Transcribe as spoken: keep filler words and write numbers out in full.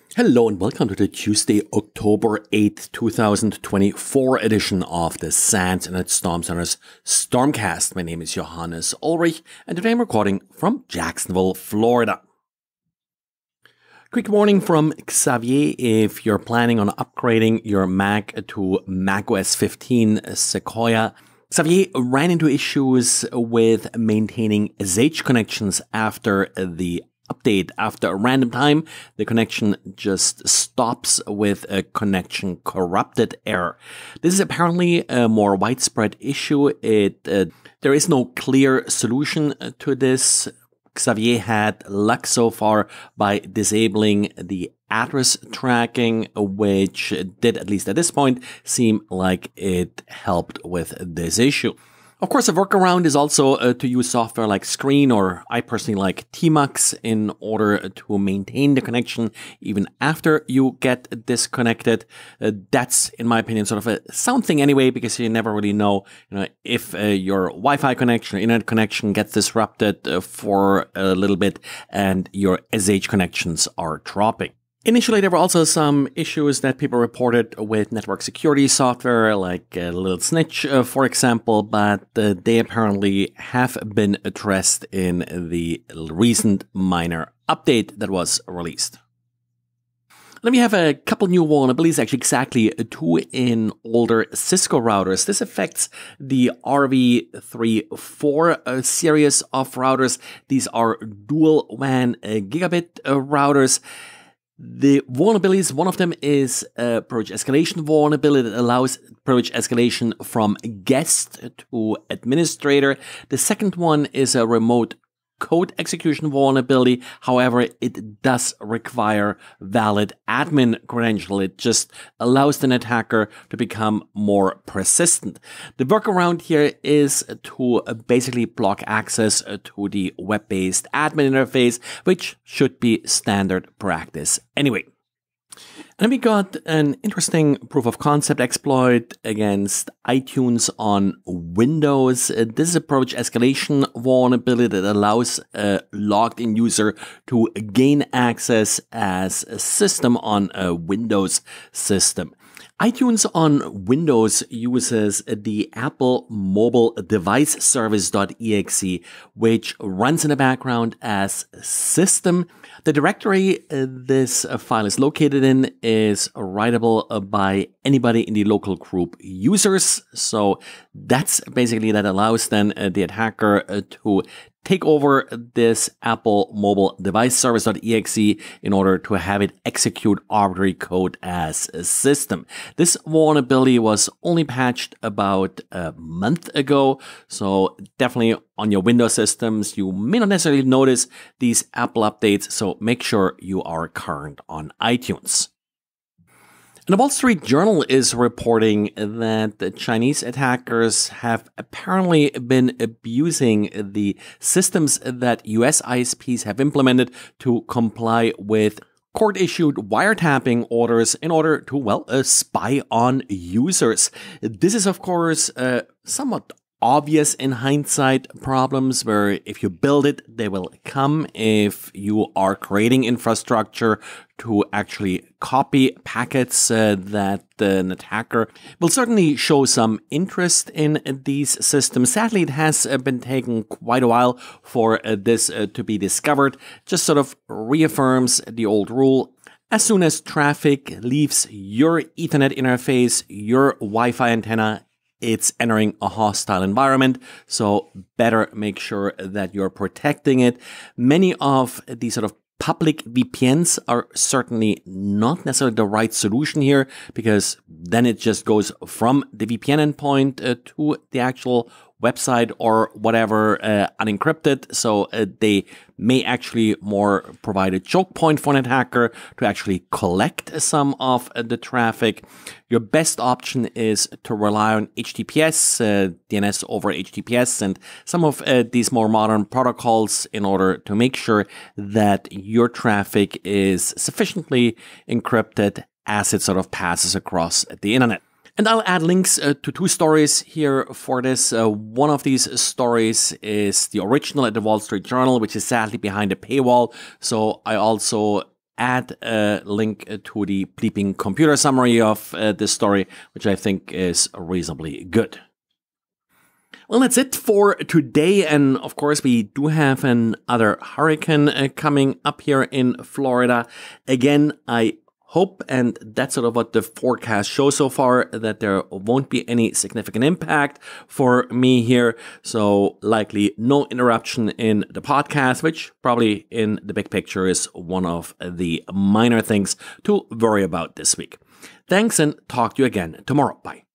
Hello and welcome to the Tuesday, October eighth, two thousand twenty-four edition of the SANS Internet Storm Center's Stormcast. My name is Johannes Ulrich and today I'm recording from Jacksonville, Florida. Quick warning from Xavier: if you're planning on upgrading your Mac to macOS fifteen Sequoia, Xavier ran into issues with maintaining S H connections after the update. After a random time, the connection just stops with a connection corrupted error. This is apparently a more widespread issue. It uh, there is no clear solution to this. Xavier had luck so far by disabling the address tracking, which did, at least at this point, seem like it helped with this issue. Of course, a workaround is also uh, to use software like Screen, or I personally like Tmux, in order to maintain the connection even after you get disconnected. Uh, that's, in my opinion, sort of a sound thing anyway, because you never really know, you know, if uh, your Wi-Fi connection or internet connection gets disrupted uh, for a little bit and your S H connections are dropping. Initially, there were also some issues that people reported with network security software, like uh, Little Snitch, uh, for example, but uh, they apparently have been addressed in the recent minor update that was released. Then we have a couple new vulnerabilities, actually exactly two in older Cisco routers. This affects the R V three four uh, series of routers. These are dual W A N uh, gigabit uh, routers. The vulnerabilities, one of them is a privilege escalation vulnerability that allows privilege escalation from guest to administrator. The second one is a remote code execution vulnerability. However, it does require valid admin credential. It just allows the attacker to become more persistent. The workaround here is to basically block access to the web-based admin interface, which should be standard practice anyway. And then we got an interesting proof of concept exploit against iTunes on Windows. Uh, this is a privilege escalation vulnerability that allows a logged in user to gain access as a system on a Windows system. iTunes on Windows uses the Apple Mobile Device Service.exe, which runs in the background as system. The directory uh, this uh, file is located in is writable uh, by anybody in the local group users. So that's basically that allows then uh, the attacker uh, to take over this Apple Mobile Device Service.exe in order to have it execute arbitrary code as a system. This vulnerability was only patched about a month ago, so definitely on your Windows systems, you may not necessarily notice these Apple updates, so make sure you are current on iTunes. And the Wall Street Journal is reporting that the Chinese attackers have apparently been abusing the systems that U S I S Ps have implemented to comply with court-issued wiretapping orders in order to, well, uh, spy on users. This is, of course, uh, somewhat obvious in hindsight problems where if you build it, they will come. If you are creating infrastructure to actually copy packets uh, that uh, an attacker will certainly show some interest in these systems. Sadly, it has uh, been taking quite a while for uh, this uh, to be discovered. Just sort of reaffirms the old rule. As soon as traffic leaves your Ethernet interface, your Wi-Fi antenna, it's entering a hostile environment, so better make sure that you're protecting it. Many of these sort of public V P Ns are certainly not necessarily the right solution here, because then it just goes from the V P N endpoint uh, to the actual website or whatever uh, unencrypted. So uh, they may actually more provide a choke point for an attacker to actually collect some of uh, the traffic. Your best option is to rely on H T T P S, uh, D N S over H T T P S, and some of uh, these more modern protocols in order to make sure that your traffic is sufficiently encrypted as it sort of passes across the internet. And I'll add links uh, to two stories here for this. Uh, one of these stories is the original at the Wall Street Journal, which is sadly behind a paywall. So I also add a link to the bleeping computer summary of uh, this story, which I think is reasonably good. Well, that's it for today. And of course, we do have another hurricane uh, coming up here in Florida. Again, I hope, and that's sort of what the forecast shows so far, that there won't be any significant impact for me here. So likely no interruption in the podcast, which probably in the big picture is one of the minor things to worry about this week. Thanks, and talk to you again tomorrow. Bye.